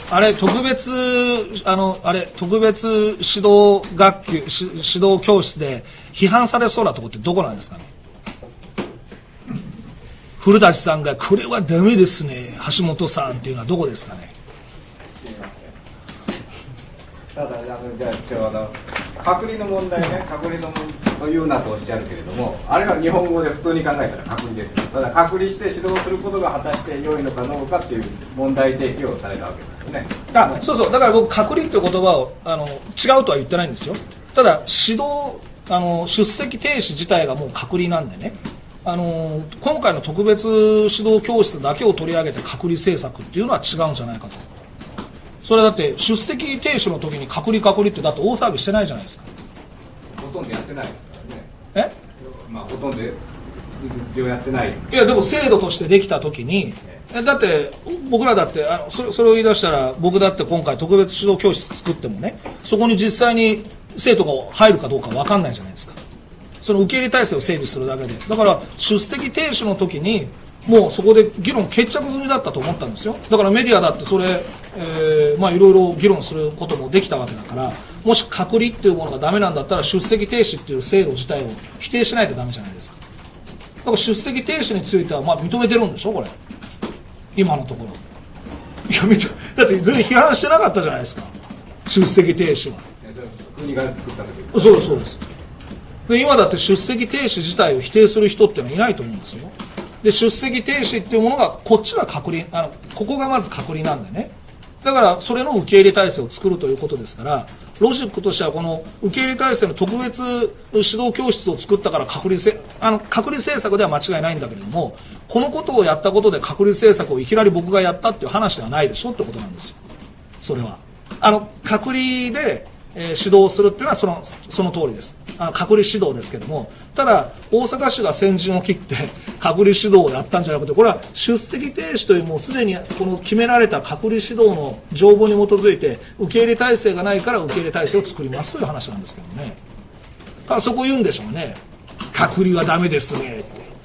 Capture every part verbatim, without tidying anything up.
あれ特別あのあれ特別指導学級し指導教室で批判されそうなところってどこなんですかね。古舘さんがこれはダメですね橋本さんっていうのはどこですかね。 ただあのじゃあ一応あの隔離の問題ね、隔離のというなとおっしゃるけれども、あれは日本語で普通に考えたら隔離ですよ。ただ隔離して指導することが果たして良いのかどうかっていう問題提起をされたわけですよね。 あ、そうそう、だから僕隔離っていう言葉をあの違うとは言ってないんですよ。ただ指導あの出席停止自体がもう隔離なんでね、あの今回の特別指導教室だけを取り上げて隔離政策っていうのは違うんじゃないかと。それだって出席停止の時に隔離隔離ってだって大騒ぎしてないじゃないですか。 ほとんどやってないですからね。 え？ まあほとんど事実上やってない。 いやでも制度としてできた時に、だって僕らだってあのそれ、それを言い出したら僕だって今回特別指導教室作ってもね、そこに実際に生徒が入るかどうか分かんないじゃないですか。その受け入れ体制を整備するだけで、だから出席停止の時にもうそこで議論決着済みだったと思ったんですよ。だからメディアだってそれ、えー、まあいろいろ議論することもできたわけだから、もし隔離っていうものがダメなんだったら出席停止っていう制度自体を否定しないとダメじゃないですか。だから出席停止についてはまあ認めてるんでしょこれ今のところ。いや認めだって全然批判してなかったじゃないですか出席停止は。 国が作った時ですそうですそうです。で今だって出席停止自体を否定する人っていうのはいないと思うんですよ。で出席停止っていうものがこっちが隔離あのここがまず隔離なんでね。だからそれの受け入れ体制を作るということですから、ロジックとしてはこの受け入れ体制の特別指導教室を作ったから隔離せあの隔離政策では間違いないんだけれども、このことをやったことで隔離政策をいきなり僕がやったっていう話ではないでしょってことなんですよ。それはあの隔離で、えー、指導するっていうのはそのその通りです。あの隔離指導ですけども、ただ大阪市が先陣を切って隔離指導をやったんじゃなくて、これは出席停止というもうすでにこの決められた隔離指導の条文に基づいて受け入れ体制がないから受け入れ体制を作りますという話なんですけどね。だからそこ言うんでしょうね、隔離はダメですねって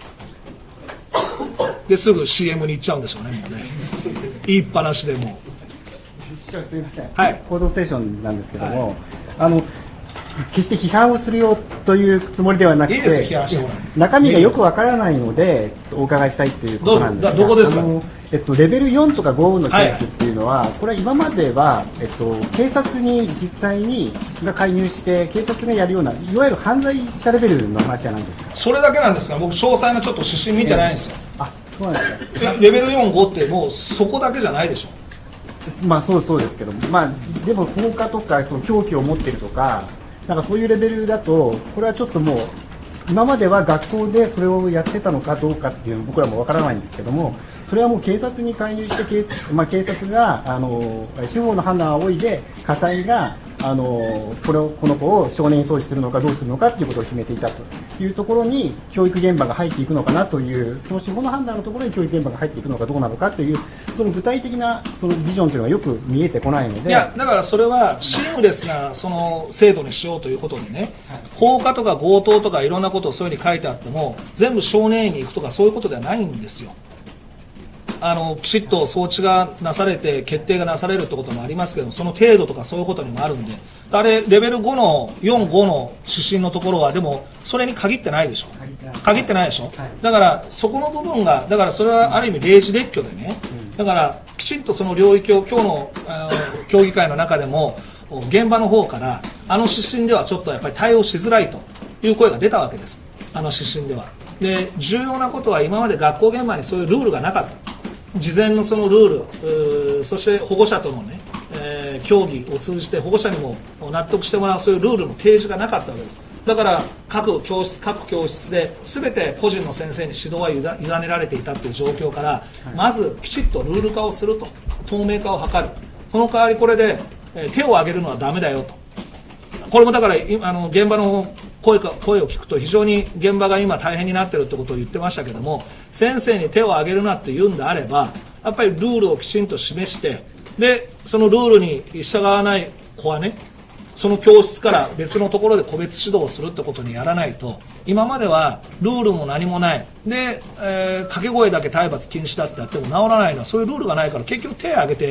ですぐ シーエム に行っちゃうんでしょうね。もうね言いっぱなしでも市長すみません、 はい、 報道ステーションなんですけども、 はい、 あの決して批判をするよというつもりではなくて、 いいですよ批判してもらう中身がよくわからないのでお伺いしたいということなんですが、 どこですか。 あの、えっと、レベルよんとかごのケースっていうのは、はい、これは今までは、えっと、警察に実際にが介入して警察がやるようないわゆる犯罪者レベルの話じゃないですか。 それだけなんですか。僕詳細なちょっと指針見てないんですよ。 あ、そうなんですね。 レベルよん、ごってもうそこだけじゃないでしょ。 まあそうそうですけど、まあでも放火とかその凶器を持っているとか。なんかそういうレベルだと、これはちょっともう今までは学校でそれをやってたのかどうかっていうの僕らもわからないんですけども、それはもう警察に介入して警、まあ、警察があの司法の判断を仰いで家裁があのこれをこの子を少年院送致するのかどうするのかということを決めていたというところに教育現場が入っていくのかなという、その司法の判断のところに教育現場が入っていくのかどうなのかというその具体的なそのビジョンというのがよく見えてこないので、 いやだからそれはシームレスなその制度にしようということでね、放火とか強盗とかいろんなことをそういうふうに書いてあっても全部少年院に行くとかそういうことではないんですよ。あのきちっと装置がなされて決定がなされるってこともありますけど、その程度とかそういうことにもあるんで、あれレベルごのよん、ごの指針のところはでもそれに限ってないでしょ。限ってないでしょ。だからそこの部分がだからそれはある意味例示列挙でね、だからきちんとその領域を今日のあの協議会の中でも現場の方からあの指針ではちょっとやっぱり対応しづらいという声が出たわけです。あの指針では。で重要なことは今まで学校現場にそういうルールがなかった。事前のそのルール、そして保護者とのね、えー、協議を通じて保護者にも納得してもらうそういうルールの提示がなかったわけです。だから各教室各教室で全て個人の先生に指導は委ねられていたという状況から、はい、まずきちっとルール化をすると、透明化を図る。その代わりこれで、えー、手を挙げるのはダメだよと。これもだからあの現場の声か声を聞くと非常に現場が今大変になっているということを言ってましたけども、先生に手を挙げるなって言うんであればやっぱりルールをきちんと示して、でそのルールに従わない子はねその教室から別のところで個別指導をするってことにやらないと、今まではルールも何もないで、えー、掛け声だけ体罰禁止だってやっても治らないのはそういうルールがないから、結局手を挙げて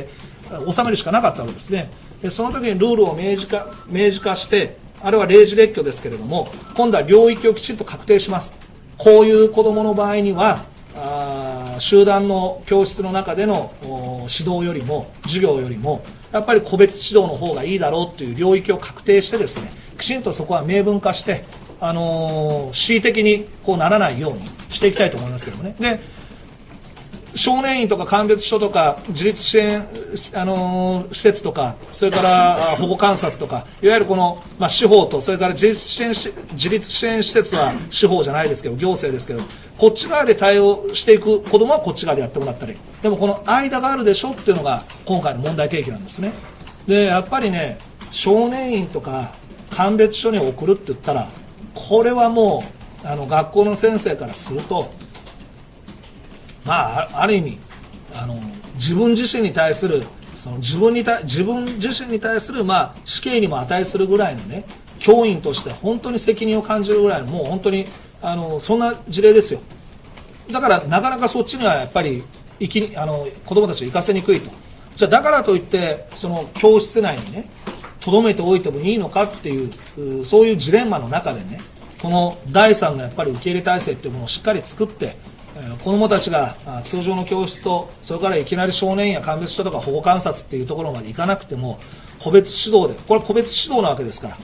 収めるしかなかったわけですね。でその時にルールを明示化、明示化して、あれは例示列挙ですけれども、今度は領域をきちんと確定します。こういう子どもの場合にはあ集団の教室の中での指導よりも授業よりもやっぱり個別指導の方がいいだろうという領域を確定してですね、きちんとそこは明文化して、あのー、恣意的にこうならないようにしていきたいと思いますけどもね。で少年院とか鑑別所とか自立支援、あのー、施設とか、それから保護観察とか、いわゆるこの、まあ、司法とそれから自立支援し自立支援施設は司法じゃないですけど行政ですけど、こっち側で対応していく子どもはこっち側でやってもらったり、でもこの間があるでしょっていうのが今回の問題提起なんですね。でやっぱりね、少年院とか鑑別所に送るって言ったら、これはもうあの学校の先生からすると、まあ、ある意味あの自分自身に対するその自分に対自分自身に対する、まあ、死刑にも値するぐらいのね、教員として本当に責任を感じるぐらいの、もう本当にあのそんな事例ですよ。だからなかなかそっちにはやっぱり生きあの子どもたちを行かせにくいと。じゃあだからといってその教室内にね留めておいてもいいのかっていう、そういうジレンマの中でね、このだいさんのやっぱり受け入れ体制っていうものをしっかり作って、子どもたちが通常の教室と、それからいきなり少年院や鑑別所とか保護観察っていうところまで行かなくても、個別指導で、これは個別指導なわけですから、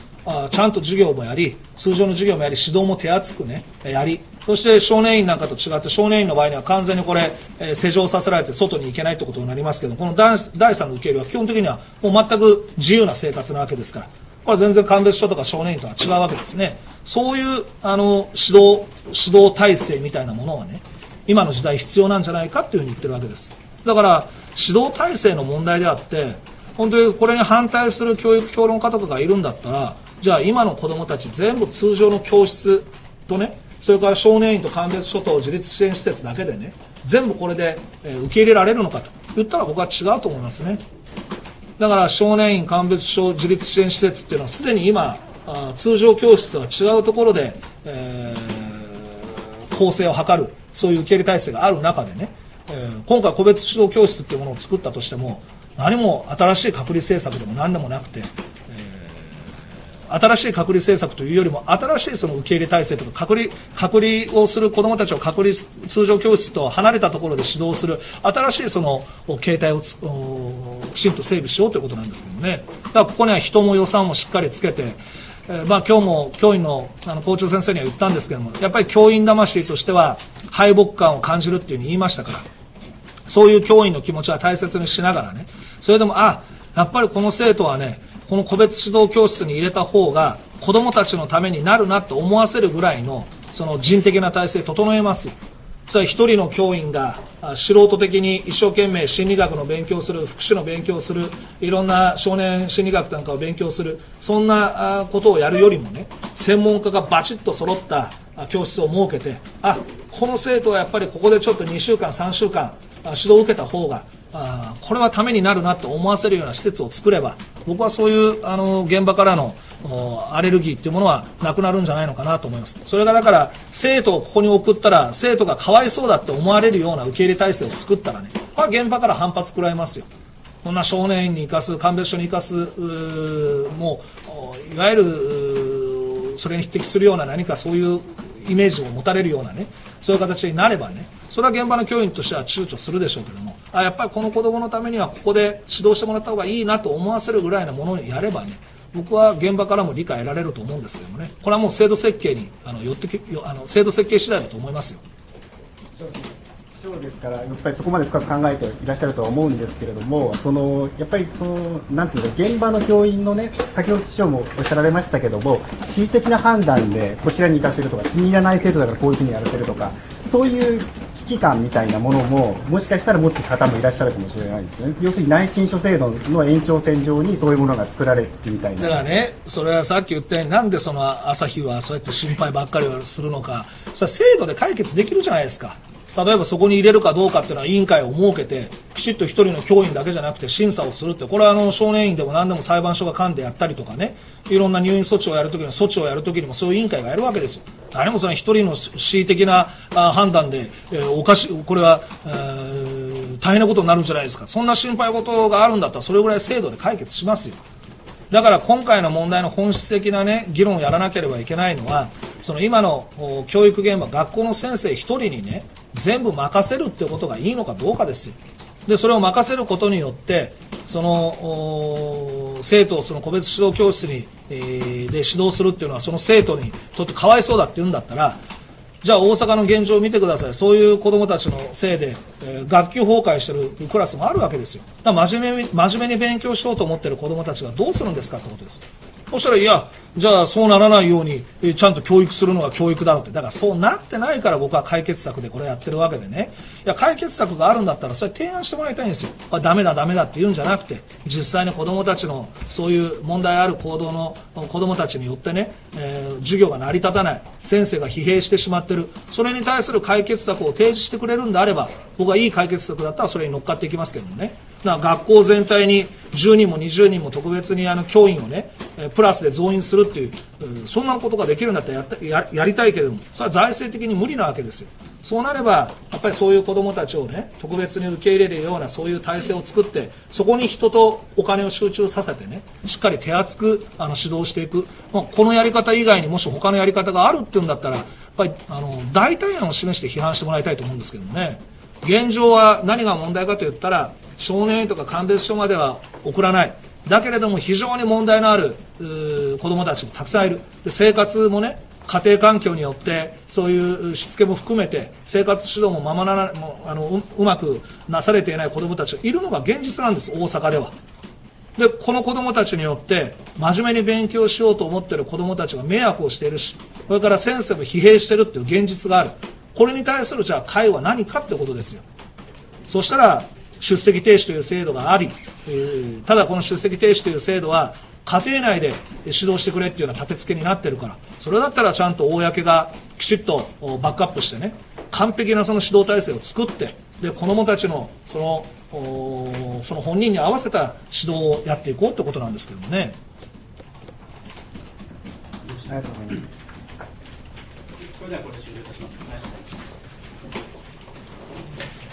ちゃんと授業もやり、通常の授業もやり、指導も手厚くねやり、そして少年院なんかと違って、少年院の場合には完全にこれ、えー、施錠させられて外に行けないということになりますけど、このだいさんの受け入れは基本的にはもう全く自由な生活なわけですから、これは全然鑑別所とか少年院とは違うわけですね。そういうあの指導指導体制みたいなものはね、今の時代必要なんじゃないかというふうに言ってるわけです。だから指導体制の問題であって、本当にこれに反対する教育評論家とかがいるんだったら、じゃあ今の子どもたち全部通常の教室とね、それから少年院と鑑別所と自立支援施設だけでね、全部これで受け入れられるのかと言ったら僕は違うと思いますね。だから少年院、鑑別所、自立支援施設っていうのはすでに今通常教室とは違うところで、えー、構成を図る、そういう受け入れ体制がある中でね、えー、今回個別指導教室っていうものを作ったとしても、何も新しい隔離政策でも何でもなくて、えー、新しい隔離政策というよりも新しいその受け入れ体制とか隔離、隔離をする子どもたちを隔離通常教室と離れたところで指導する新しいその形態をきちんと整備しようということなんですけどね。だからここには人も予算もしっかりつけて、えーまあ、今日も教員の、あの校長先生には言ったんですけども、やっぱり教員魂としては敗北感を感じるっていうふうに言いましたから、そういう教員の気持ちは大切にしながらね、それでもあやっぱりこの生徒はね、この個別指導教室に入れた方が子どもたちのためになるなと思わせるぐらいのその人的な体制整えますよ。それは一人の教員が素人的に一生懸命心理学の勉強する、福祉の勉強する、いろんな少年心理学なんかを勉強する、そんなことをやるよりもね、専門家がバチッと揃った教室を設けて、あこの生徒はやっぱりここでちょっとにしゅうかんさんしゅうかん指導を受けた方があこれはためになるなと思わせるような施設を作れば、僕はそういうあの現場からのアレルギーっていうものはなくなるんじゃないのかなと思います。それがだから生徒をここに送ったら生徒がかわいそうだって思われるような受け入れ体制を作ったらね、これは現場から反発食らいますよ。こんな少年院に生かす、鑑別所に生かす、もういわゆるそれに匹敵するような何かそういうイメージを持たれるようなね、そういう形になればね、それは現場の教員としては躊躇するでしょうけども、あやっぱりこの子どものためにはここで指導してもらった方がいいなと思わせるぐらいのものにやればね、僕は現場からも理解得られると思うんですけどもね、これはもう制度設計にあのよってきあの制度設計次第だと思いますよ。 そうですから、やっぱりそこまで深く考えていらっしゃるとは思うんですけれども、そのやっぱりそのなんていうか現場の教員のね、先ほど市長もおっしゃられましたけども、恣意的な判断でこちらに行かせるとか、気に入らない生徒だからこういうふうにやらせるとか、そういう危機感みたいなものももしかしたら持つ方もいらっしゃるかもしれないですね。要するに内申書制度の延長線上にそういうものが作られてみたいな。 だからね、それはさっき言ったように、なんでその朝日はそうやって心配ばっかりをするのか、それは制度で解決できるじゃないですか。例えばそこに入れるかどうかっていうのは委員会を設けて、きちっと一人の教員だけじゃなくて審査をするって、これはあの少年院でも何でも裁判所が噛んでやったりとかね、いろんな入院措置をやるときの措置をやるときにもそういう委員会がやるわけですよ。誰もその一人の恣意的な判断で、えー、おかしこれは、えー、 大変なことになるんじゃないですか。そんな心配事があるんだったらそれぐらい制度で解決しますよ。だから今回の問題の本質的な、ね、議論をやらなければいけないのは、その今の教育現場、学校の先生一人にね全部任せるってことがいいのかどうかですよ。でそれを任せることによってその生徒をその個別指導教室に、えー、で指導するっていうのはその生徒にとってかわいそうだって言うんだったら、じゃあ大阪の現状を見てください。そういう子どもたちのせいで、えー、学級崩壊してるクラスもあるわけですよ。だから真面目に真面目に勉強しようと思ってる子どもたちがどうするんですかってことです。そしたら、いやじゃあそうならないように、えー、ちゃんと教育するのが教育だろうって。だからそうなってないから僕は解決策でこれやってるわけでね。いや解決策があるんだったらそれ提案してもらいたいんですよ。ダメだダメだって言うんじゃなくて、実際に子どもたちのそういう問題ある行動の子どもたちによってね、えー、授業が成り立たない、先生が疲弊してしまってる、それに対する解決策を提示してくれるんであれば、僕はいい解決策だったらそれに乗っかっていきますけどもね。だから学校全体にじゅうにんもにじゅうにんも特別にあの教員をねプラスで増員するっていう、そんなことができるんだったらやった や, やりたいけれども、それは財政的に無理なわけですよ。そうなればやっぱりそういう子どもたちをね特別に受け入れるようなそういう体制を作って、そこに人とお金を集中させてねしっかり手厚くあの指導していく、まあ、このやり方以外にもし他のやり方があるっていうんだったらやっぱりあの代替案を示して批判してもらいたいと思うんですけどもね。現状は何が問題かといったら、少年院とか鑑別所までは送らない、だけれども非常に問題のある子どもたちもたくさんいる。で生活もね家庭環境によってそういうしつけも含めて生活指導もままならもうあの う, うまくなされていない子どもたちがいるのが現実なんです、大阪では。でこの子どもたちによって真面目に勉強しようと思っている子どもたちが迷惑をしているし、それから先生も疲弊しているという現実がある。これに対するじゃあ解は何かってことですよ。そしたら出席停止という制度があり、えー、ただこの出席停止という制度は家庭内で指導してくれっていうような立て付けになってるから、それだったらちゃんと公がきちっとバックアップしてね、完璧なその指導体制を作って、で子どもたちのそのその本人に合わせた指導をやっていこうってことなんですけどもね。 ありがとうございます。 それではこれで終了いたします。